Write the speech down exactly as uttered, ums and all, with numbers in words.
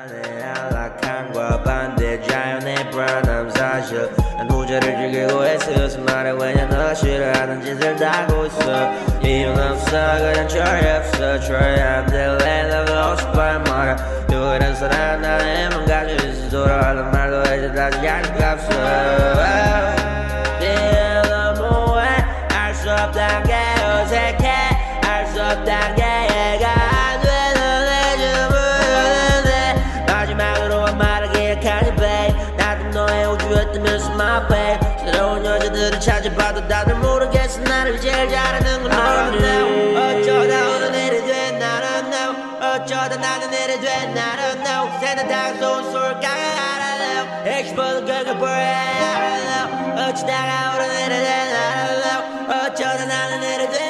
안락함과 반대 자연의 불안함 사실 난 후자를 즐기고 애쓰면서 말해 왜냐 너 싫어하는 짓을 다 하고 있어 이유는 없어 그냥 철이 없어 Try I'm the land of the 싶어 말야 유일한 사람 나는 힘은 가지고 있어 돌아가는 말도 이제 다시 할 수가 없어 네 너무해 알 수 없단 게 어색해 알 수 없단 게 이해가 안 되는 내 주문인데 마지막으로 말하기에 가지 babe 나도 너의 우주였다면서 my babe 새로운 여자들을 찾아봐도 다들 모르겠어 나를 제일 잘하는 건 너라네 어쩌다 오늘 일이 돼 나는 know 어쩌다 나는 일이 돼 나는 know 새는 다가서온 솔까가 알아요 Explode 그가 보여 I don't know 어쩌다가 오늘 일이 돼 나는 know 어쩌다 나는 일이 돼